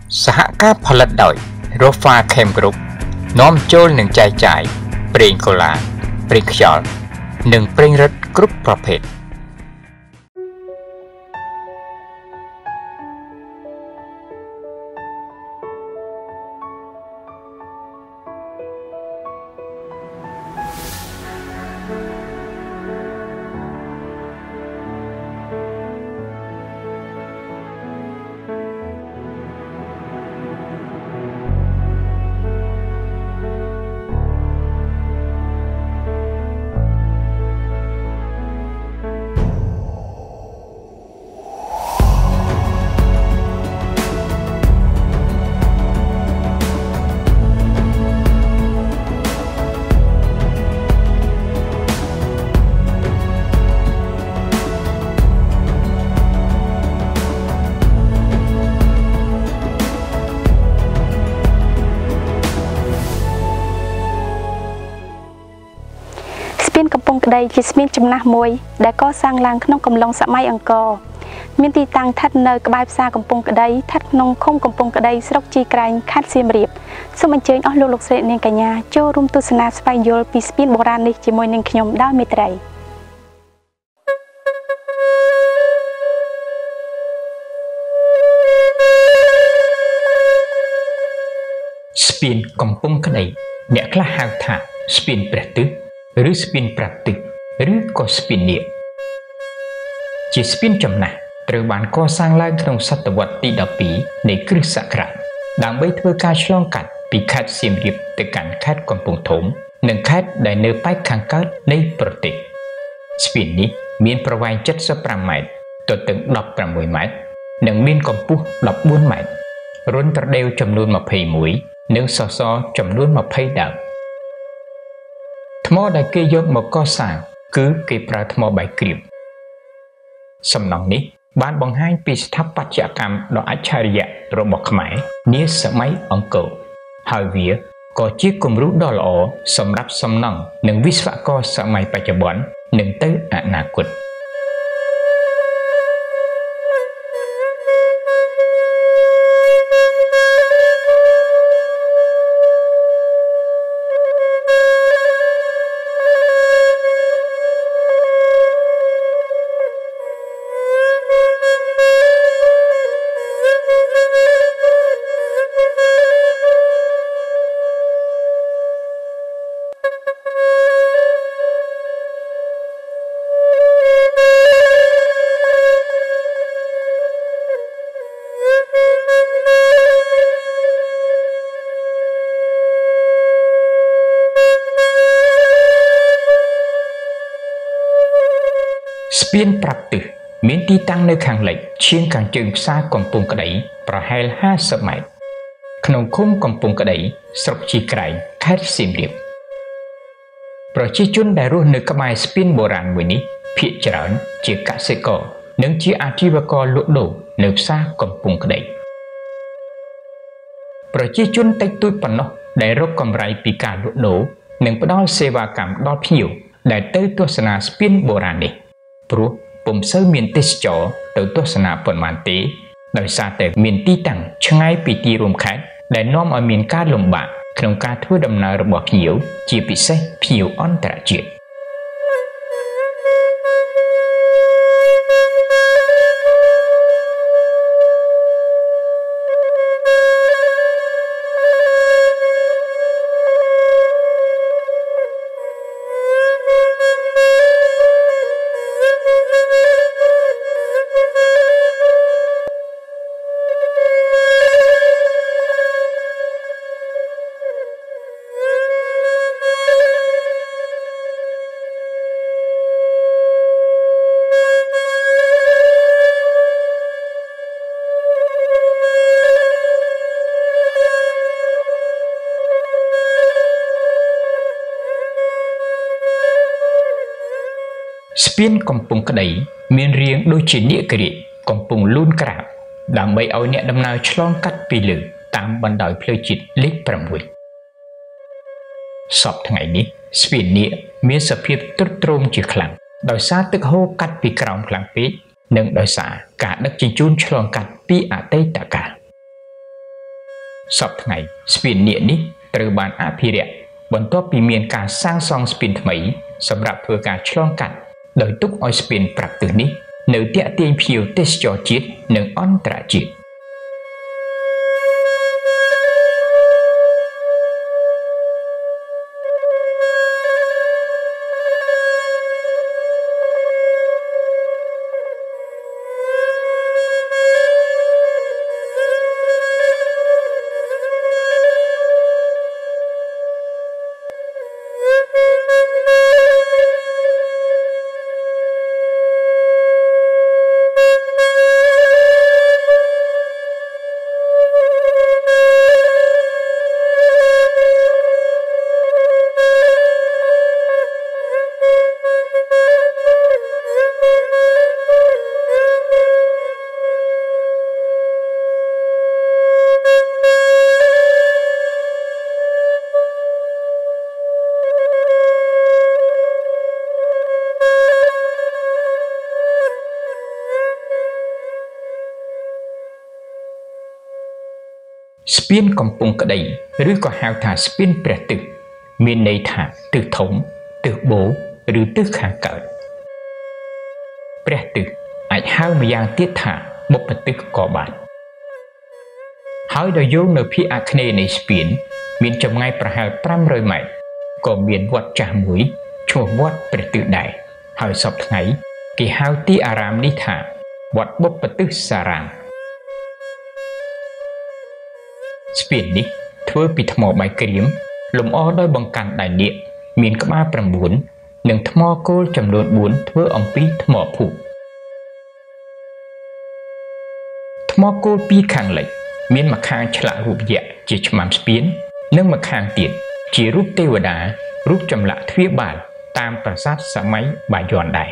សហការផលិតដោយ Rofa Chem Group នាំចូលនិងចែកចាយប្រេងកូឡាប្រេងខ្យល់និងប្រេងរឹតគ្រប់ប្រភេទកំពង់ក្តីជាស្ពានចំណាស់មួយដែលកសាងឡើងក្នុងកំឡុងសម័យអង្គរមានទីតាំងស្ថិតនៅក្បែរផ្សារកំពង់ក្តីស្ថិតក្នុងឃុំកំពង់ក្តីស្រុកជីក្រែងខេត្តសៀមរាបសូមអញ្ជើញអស់លោកស្រីនាងកញ្ញាចូលរួមទស្សនាស្វែងយល់ពីស្ពានបុរាណនេះជាមួយនឹងខ្ញុំដោយមេត្រីស្ពានកំពង់ក្តីអ្នកខ្លះហៅថាស្ពានព្រះទិសឬស្ពានប្រាប់ទិសឬក៏ស្ពាននាគជាស្ពានចំណាស់ត្រូវបានកសាងឡើងក្នុងសតវត្សទី12នៃគ្រិស្តសករាជដើម្បីធ្វើការឆ្លងកាត់ពីខេត្តសៀមរាបទៅកាន់ខេត្តកំពង់ធំនិងខេត្តដែលនៅប៉ែកខាងកើតនៃប្រទេសស្ពាននេះមានប្រវែង75ម៉ែត្រទទឹង16ម៉ែត្រនិងមានកម្ពស់14ម៉ែត្ររន្ធត្រដេវចំនួន21និងសសរចំនួន20ដើមថ្មដែលគេយកមកកសាងគឺគេប្រើថ្មបាយក្រៀមសំណង់នេះបានបង្ហាញពីស្ថាបត្យកម្មដ៏អច្ឆរិយៈរបស់ខ្មែរនាសម័យអង្គរហើយវាក៏ជាគំរូដ៏ល្អសម្រាប់សំណង់និងវិស្វករសម័យបច្ចុប្បន្ននិងទៅអនាគតស្ពានប្រាប់ទិសមានទីតាំងនៅខាងលិចឈៀងខាងជើងផ្សារកំពង់ក្តីប្រហែល50ម៉ែត្រក្នុងឃុំកំពង់ក្តីស្រុកជីក្រែងខេត្តសៀមរាបប្រជាជនដែលរស់នៅក្បែរស្ពានបុរាណមួយនេះភាគច្រើនជាកសិករនិងជាអាជីវករលក់ដូរនៅផ្សារកំពង់ក្តីប្រជាជនតិចតួចប៉ុណ្ណោះដែលរកកម្រៃពីការលក់ដូរនិងផ្ដល់សេវាកម្មដល់ភ្ញៀវដែលទៅទស្សនាស្ពានបុរាណនេះព្រោះពុំសូវមានទេសចរទៅទស្សនាប៉ុន្មានទេដោយសារតែមានទីតាំងឆ្ងាយពីទីរួមខេត្តដែលនាំឲ្យមានការលំបាកក្នុងការធ្វើដំណើររបស់ភ្ញៀវជាពិសេសភ្ញៀវអន្តរជាតិ ស្ពានកំពង់ក្តីមានរាងដូចជានាគរាជកំពុងលូនក្រាបដើម្បីឲ្យអ្នកដំណើរឆ្លងកាត់ពីលើតាមបណ្ដោយផ្លូវជាតិលេខ 6 សពថ្ងៃនេះស្ពាននាគមានសភាពទ្រុឌទ្រោមជាខ្លាំងដោយសារទឹកហូរកាត់ពីក្រោមខ្លាំងពេកនិងដោយសារការដឹកជញ្ជូនឆ្លងកាត់ពីអតីតកាលសពថ្ងៃស្ពាននាគនេះត្រូវបានអភិរក្សបន្ទាប់ពីមានការសាងសង់ស្ពានថ្មីសម្រាប់ធ្វើការឆ្លងកាត់ដោយទុកឲ្យស្ពានប្រាប់ទិសនេះនៅទាក់ទាញភ្ញៀវទេសចរជាតិនិងអន្តរជាតិស្ពានកំពង់ក្តីឬក៏ហៅថាស្ពានព្រះទិសមានន័យថាទិសធំទិសបូរឬទិសខាងកើតព្រះទិសអាចហៅម្យ៉ាងទៀតថាបុព្វទិសក៏បានហើយដោយយោងនៅភាគអាគ្នេយ៍នៃស្ពានមានចម្ងាយប្រហែល500ម៉ែត្រក៏មានវត្តចាស់មួយឈ្មោះវត្តព្រះទិសដែរហើយសពថ្ងៃគេហៅទីអារាមនេះថាវត្តបុព្វទិសសារ៉ាមស្ពាននេះធ្វើពីថ្មបាយក្រៀមលម្អដោយបង្កាន់ដៃនាគមានក្បាល9និងថ្មគោលចំនួន4ធ្វើអំពីថ្មភក់ថ្មគោលពីខាងលិចមានម្ខាងឆ្លាក់រូបយក្សជាឆ្មាំស្ពាននិងម្ខាងទៀតជារូបទេវតារូបចម្លាក់ទ្វារបាលតាមប្រាសាទសម័យបាយ័នដែរ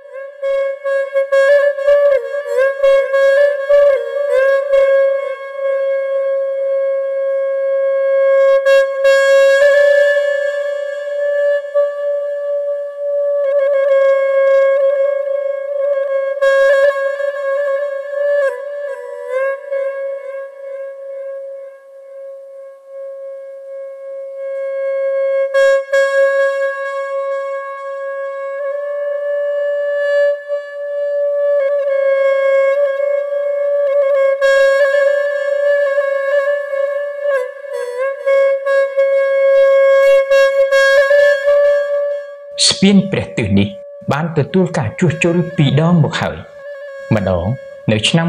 ស្ពានព្រះទិសនេះបានទទួលការជួសជុល2ដងមកហើយម្ដងនៅឆ្នាំ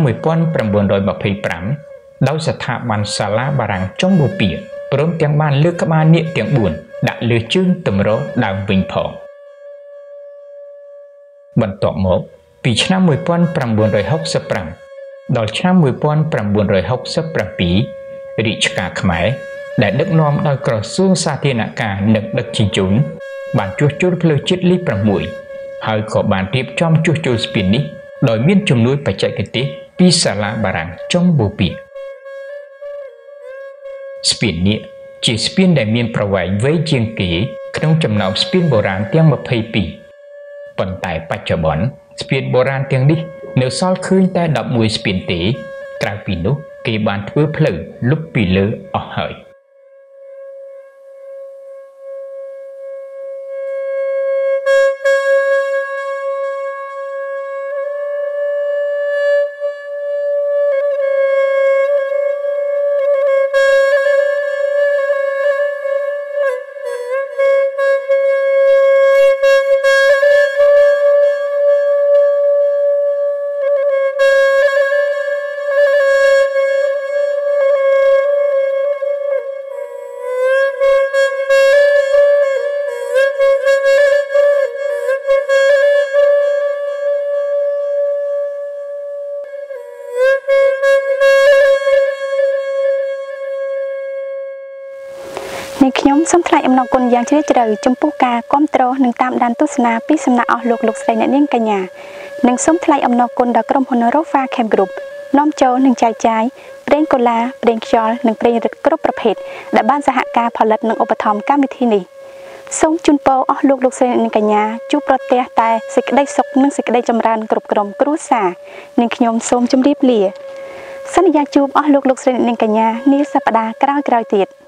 1925ដោយស្ថាប័នសាលាបារាំងចុងបូព៌ាព្រមទាំងបានលើកក្បាលនាគទាំង4ដាក់លើជើងតម្រដើមវិញផងបន្ទាប់មកពីឆ្នាំ1965ដល់ឆ្នាំ1967រាជការខ្មែរដែលដឹកនាំដោយក្រសួងសាធារណការនិងដឹកជញ្ជូនបានជួសជុលផ្លូវជាតិលេខ6ហើយក៏បានរៀបចំជួសជុលស្ពាននេះដោយមានជំនួយបច្ចេកទេសពីសាលាបារាំងចុងបូព៌ាស្ពាននេះជាស្ពានដែលមានប្រវែងវែងជាងគេក្នុងចំណោមស្ពានបុរាណទាំង22ប៉ុន្តែបច្ចុប្បន្នស្ពានបុរាណទាំងនេះនៅសល់ឃើញតែ11ស្ពានទេក្រៅពីនោះគេបានធ្វើផ្លូវលុបពីលើអស់ហើយខ្ញុំសូមថ្លែងអំណរគុណយ៉ាងជ្រាលជ្រៅចំពោះការគាំទ្រនិងតាមដានទស្សនាពីសំណាក់អស់លោកស្រីអ្នកនាងកញ្ញានិងសូមថ្លែងអំណរគុណដល់ក្រុមហ៊ុន Rofa Chem Group នាំចូលនិងចែកចាយប្រេងកូឡាប្រេងខ្យល់និងប្រេងរឹតគ្រប់ប្រភេទដែលបានសហការផលិតនិងឧបត្ថម្ភកម្មវិធីនេះសូមជូនពរអស់លោកស្រីអ្នកនាងកញ្ញាជួបប្រទះតែសេចក្តីសុខនិងសេចក្តីចម្រើនគ្រប់ក្រុមគ្រួសារនិងខ្ញុំសូមជម្រាបលាសន្យាជួបអស់លោកលោកស្រីនាងកញ្ញានាសប្តាហ៍ក្រោយៗទៀត